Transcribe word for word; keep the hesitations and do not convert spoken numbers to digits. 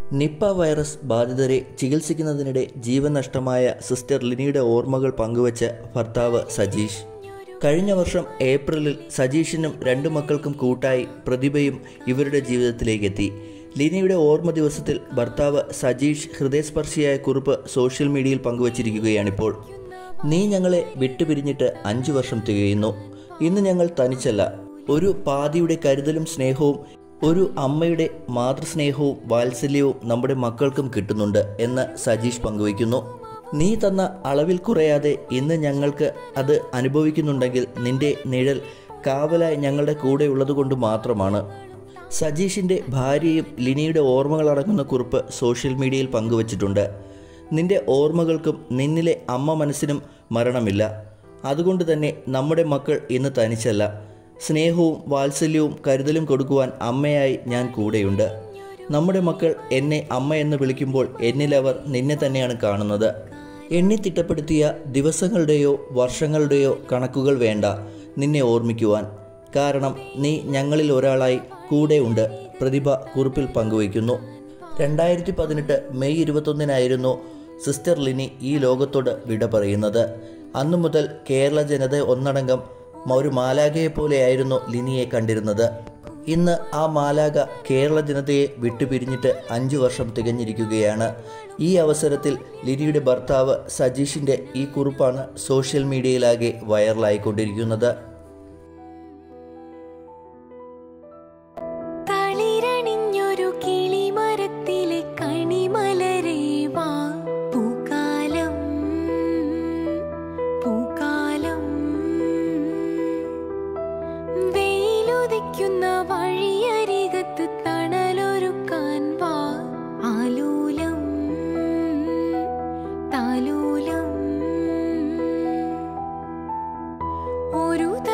Nipah virus ബാധിതരെ ചികിത്സിക്കുന്നതിനിടെ ജീവൻ നഷ്ടമായ sister ലിനിയുടെ ഓർമ്മകൾ പങ്കുവച്ച ഭർത്താവ് സജീഷ്. കഴിഞ്ഞ വർഷം ഏപ്രിലിൽ സജീഷിനും രണ്ടു മക്കൾക്കും കൂട്ടായി പ്രതിഭയും ഇവരുടെ ജീവിതത്തിലേക്കെത്തി. ലിനിയുടെ ഓർമ്മ ദിവസത്തിൽ ഭർത്താവ് സജീഷ് ഹൃദയസ്പർശിയായ കുറിപ്പ് സോഷ്യൽ മീഡിയയിൽ പങ്കുവച്ചിരിക്കുകയാണിപ്പോൾ. നീ ഞങ്ങളെ വിട്ടുപിരിഞ്ഞിട്ട് അഞ്ചു വർഷം തികയുന്നു. ഇന്ന് ഞങ്ങൾ തനിച്ചല്ല. ഒരു പാതിയുടെ കരുതലും സ്നേഹവും ഒരു അമ്മയുടെ മാതൃസ്നേഹവും വാത്സല്യവും നമ്മുടെ മക്കൾക്കും കിട്ടുന്നുണ്ട് എന്ന് സജീഷ് പങ്കുവയ്ക്കുന്നു. നീ തന്ന അളവിൽ കുറയാതെ ഇന്ന് ഞങ്ങൾക്ക് അത് അനുഭവിക്കുന്നുണ്ടെങ്കിൽ നിന്റെ നിഴൽ കാവലായി ഞങ്ങളുടെ കൂടെ ഉള്ളതുകൊണ്ട് മാത്രമാണ്. സജീഷിൻ്റെ ഭാര്യയും ലിനിയുടെ ഓർമ്മകളടങ്ങുന്ന കുറിപ്പ് സോഷ്യൽ മീഡിയയിൽ പങ്കുവച്ചിട്ടുണ്ട്. നിന്റെ ഓർമ്മകൾക്കും നിന്നിലെ അമ്മ മനസ്സിനും മരണമില്ല. അതുകൊണ്ട് തന്നെ നമ്മുടെ മക്കൾ ഇന്ന് തനിച്ചല്ല. സ്നേഹവും വാത്സല്യവും കരുതലും കൊടുക്കുവാൻ അമ്മയായി ഞാൻ കൂടെയുണ്ട്. നമ്മുടെ മക്കൾ എന്നെ അമ്മ എന്ന് വിളിക്കുമ്പോൾ എന്നിലവർ നിന്നെ തന്നെയാണ് കാണുന്നത്. എണ്ണിത്തിട്ടപ്പെടുത്തിയ ദിവസങ്ങളുടെയോ വർഷങ്ങളുടെയോ കണക്കുകൾ വേണ്ട നിന്നെ ഓർമ്മിക്കുവാൻ. കാരണം നീ ഞങ്ങളിൽ ഒരാളായി കൂടെയുണ്ട്, പ്രതിഭ കുറിപ്പിൽ പങ്കുവയ്ക്കുന്നു. രണ്ടായിരത്തി പതിനെട്ട് മെയ് ഇരുപത്തൊന്നിനായിരുന്നു സിസ്റ്റർ ലിനി ഈ ലോകത്തോട് വിട പറയുന്നത്. അന്നു മുതൽ കേരള ജനത ഒന്നടങ്കം ഒരു മാലാഖയെപ്പോലെയായിരുന്നു ലിനിയെ കണ്ടിരുന്നത്. ഇന്ന് ആ മാലാഖ കേരള ജനതയെ വിട്ടുപിരിഞ്ഞിട്ട് അഞ്ചു വർഷം തികഞ്ഞിരിക്കുകയാണ്. ഈ അവസരത്തിൽ ലിനിയുടെ ഭർത്താവ് സജീഷിൻ്റെ ഈ കുറിപ്പാണ് സോഷ്യൽ മീഡിയയിലാകെ വൈറലായിക്കൊണ്ടിരിക്കുന്നത്. വഴിയരികത്ത് തണലൊരുക്കാൻ വാ, ആലൂലം താലൂലം. ഒരു